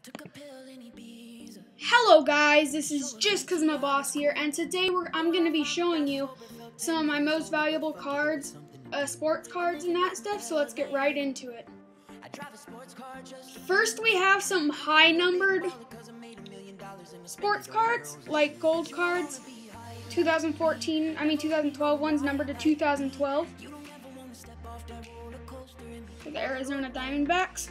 Hello guys, this is Just Cause My Boss here, and today I'm going to be showing you some of my most valuable cards, sports cards and that stuff, so let's get right into it. First we have some high-numbered sports cards, like gold cards, 2012 ones numbered to 2012, for the Arizona Diamondbacks.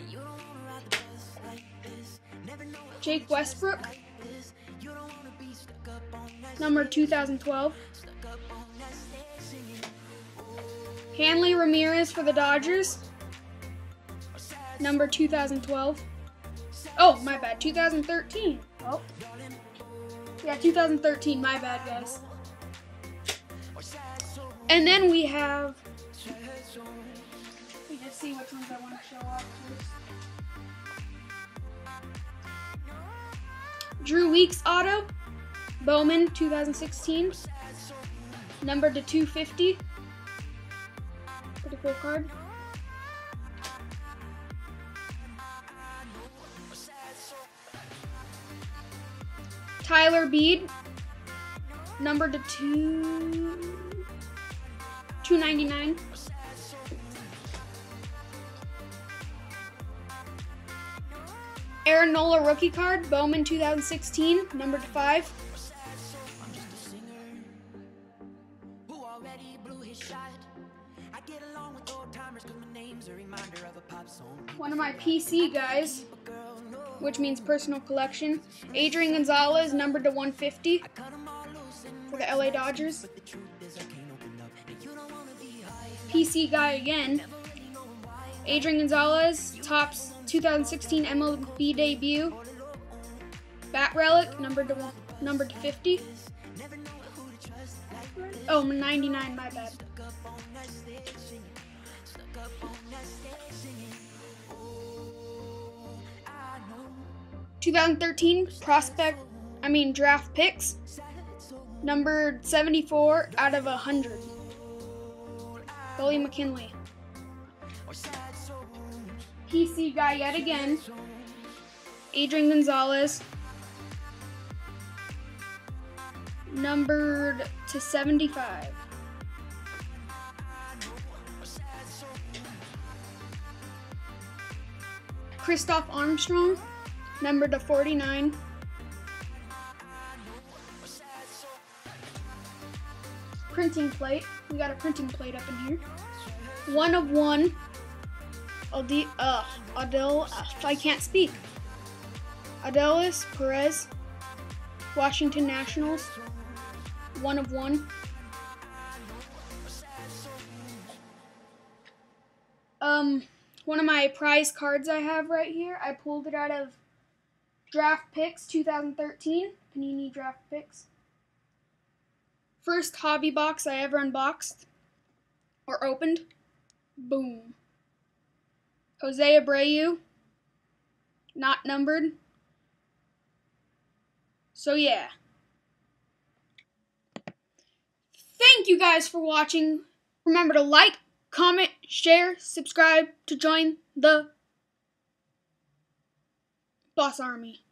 Jake Westbrook, number 2012. Hanley Ramirez for the Dodgers, number 2012. Oh, my bad, 2013. Oh, yeah, 2013, my bad, guys. And then we have, let me just see which ones I want to show off first. Drew Weeks auto, Bowman 2016, numbered to 250. Pretty cool card. Tyler Beede, numbered to 299. Aaron Nola rookie card, Bowman 2016, numbered to 5. One of my PC guys, which means personal collection, Adrian Gonzalez, numbered to 150 for the LA Dodgers. PC guy again, Adrian Gonzalez, Topps 2016 MLB debut, bat relic, numbered to 50. Oh, 99, my bad. Draft picks, numbered 74 out of 100. Billy McKinley. PC guy yet again, Adrian Gonzalez, numbered to 75. Kristoff Armstrong, numbered to 49. Printing plate, we got a printing plate up in here. 1 of 1. I can't speak. Adelis Perez, Washington Nationals, 1 of 1. One of my prize cards I have right here, I pulled it out of Draft Picks 2013. Panini Draft Picks. First hobby box I ever unboxed or opened. Boom. Jose Abreu, not numbered. So yeah. Thank you guys for watching. Remember to like, comment, share, subscribe to join the Boss Army.